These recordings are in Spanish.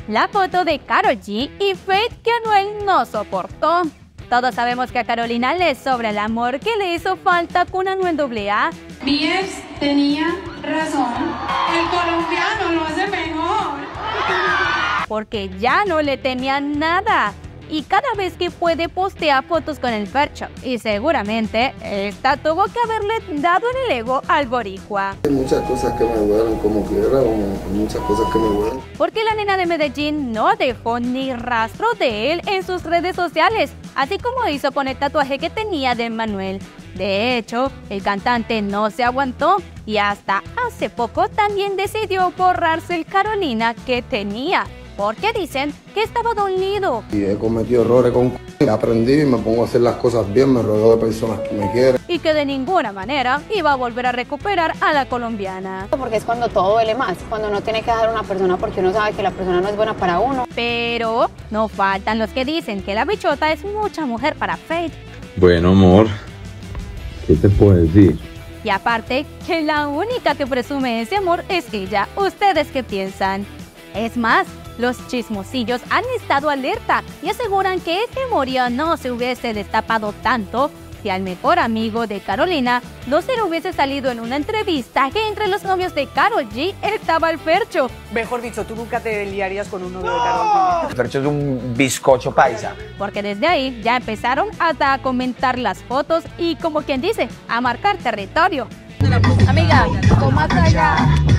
la foto de Karol G y Feid que Anuel no soportó. Todos sabemos que a Carolina le sobra el amor que le hizo falta con Anuel AA. Mi ex tenía razón, el colombiano lo hace mejor. Porque ya no le tenía nada. Y cada vez que puede postea fotos con el Fercho. Y seguramente esta tuvo que haberle dado en el ego al boricua. Hay muchas cosas que me duelen como quiera, muchas cosas que me duelen. Porque la nena de Medellín no dejó ni rastro de él en sus redes sociales, así como hizo con el tatuaje que tenía de Manuel. De hecho, el cantante no se aguantó y hasta hace poco también decidió borrarse el Carolina que tenía. Porque dicen que estaba dolido. Y he cometido errores aprendí y me pongo a hacer las cosas bien, me rodeo de personas que me quieren. Y que de ninguna manera iba a volver a recuperar a la colombiana. Porque es cuando todo duele más, cuando uno tiene que dejar a una persona porque uno sabe que la persona no es buena para uno. Pero no faltan los que dicen que la bichota es mucha mujer para Feid. Bueno, amor, ¿qué te puedo decir? Y aparte, que la única que presume ese amor es ella. ¿Ustedes qué piensan? Es más, los chismosillos han estado alerta y aseguran que este amorío no se hubiese destapado tanto si al mejor amigo de Carolina no se le hubiese salido en una entrevista que entre los novios de Karol G estaba el Fercho. Mejor dicho, tú nunca te liarías con un novio de Karol G. El Fercho es un bizcocho paisa. Porque desde ahí ya empezaron hasta a comentar las fotos y, como quien dice, a marcar territorio. Amiga, toma allá.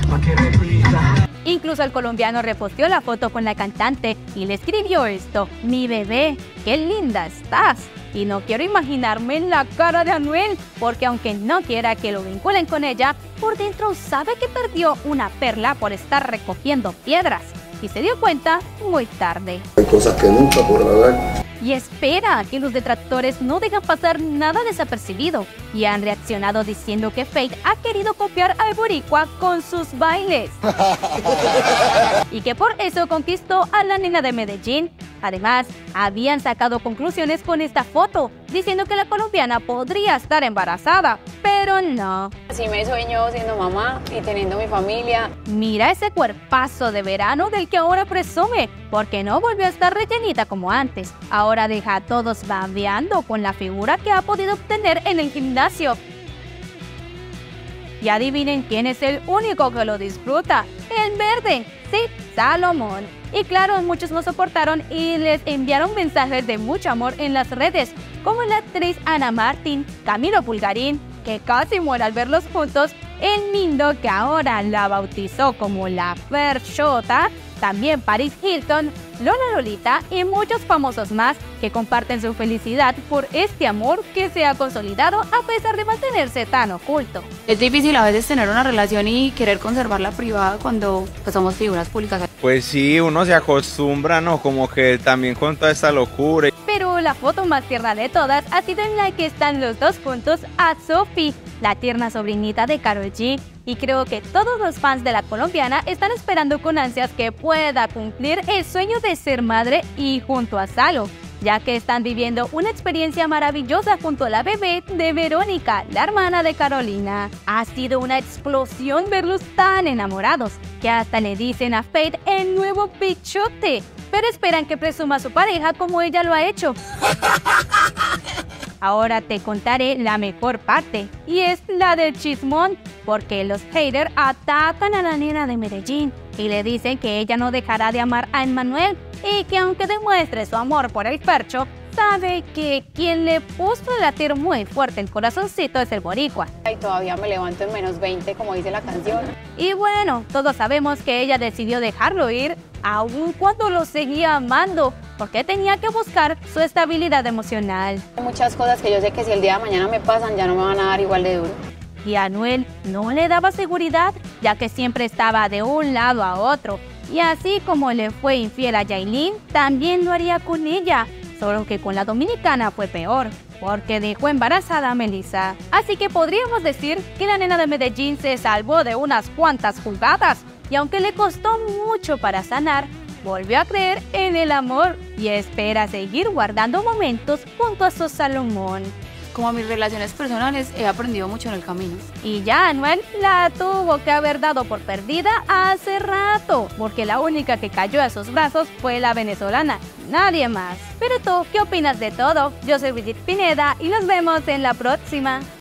Incluso el colombiano reposteó la foto con la cantante y le escribió esto: mi bebé, qué linda estás. Y no quiero imaginarme la cara de Anuel, porque aunque no quiera que lo vinculen con ella, por dentro sabe que perdió una perla por estar recogiendo piedras. Y se dio cuenta muy tarde. Hay cosas que nunca podrá ver. Y espera que los detractores no dejan pasar nada desapercibido y han reaccionado diciendo que Feid ha querido copiar al boricua con sus bailes y que por eso conquistó a la nena de Medellín. Además, habían sacado conclusiones con esta foto, diciendo que la colombiana podría estar embarazada, pero no. Así me sueño siendo mamá y teniendo mi familia. Mira ese cuerpazo de verano del que ahora presume, porque no volvió a estar rellenita como antes. Ahora deja a todos babeando con la figura que ha podido obtener en el gimnasio. Y adivinen quién es el único que lo disfruta. El verde, sí, Salomón. Y claro, muchos no soportaron y les enviaron mensajes de mucho amor en las redes, como la actriz Ana Martín, Camilo Pulgarín, que casi muere al verlos juntos, el Mindo, que ahora la bautizó como la Ferchota, también Paris Hilton, Lola Lolita y muchos famosos más que comparten su felicidad por este amor que se ha consolidado a pesar de mantenerse tan oculto. Es difícil a veces tener una relación y querer conservarla privada cuando pues, somos figuras públicas. Pues sí, uno se acostumbra, ¿no? Como que también con toda esta locura. Pero la foto más tierna de todas ha sido en la que están los dos juntos a Sophie, la tierna sobrinita de Karol G. Y creo que todos los fans de la colombiana están esperando con ansias que pueda cumplir el sueño de ser madre y junto a Salo, ya que están viviendo una experiencia maravillosa junto a la bebé de Verónica, la hermana de Carolina. Ha sido una explosión verlos tan enamorados, que hasta le dicen a Feid el nuevo bichote, pero esperan que presuma a su pareja como ella lo ha hecho. Ahora te contaré la mejor parte, y es la del chismón, porque los haters atacan a la nena de Medellín y le dicen que ella no dejará de amar a Emmanuel y que aunque demuestre su amor por el Fercho, sabe que quien le puso a latir muy fuerte el corazoncito es el boricua. Y todavía me levanto en menos 20, como dice la canción. Y bueno, todos sabemos que ella decidió dejarlo ir, aun cuando lo seguía amando, porque tenía que buscar su estabilidad emocional. Hay muchas cosas que yo sé que si el día de mañana me pasan, ya no me van a dar igual de duro. Y a Anuel no le daba seguridad, ya que siempre estaba de un lado a otro. Y así como le fue infiel a Yailin, también lo haría con ella. Solo que con la dominicana fue peor, porque dejó embarazada a Melissa. Así que podríamos decir que la nena de Medellín se salvó de unas cuantas jugadas. Y aunque le costó mucho para sanar, volvió a creer en el amor y espera seguir guardando momentos junto a su Salomón. como a mis relaciones personales, he aprendido mucho en el camino. Y ya Anuel la tuvo que haber dado por perdida hace rato, porque la única que cayó a sus brazos fue la venezolana, nadie más. Pero tú, ¿qué opinas de todo? Yo soy Brigitte Pineda y nos vemos en la próxima.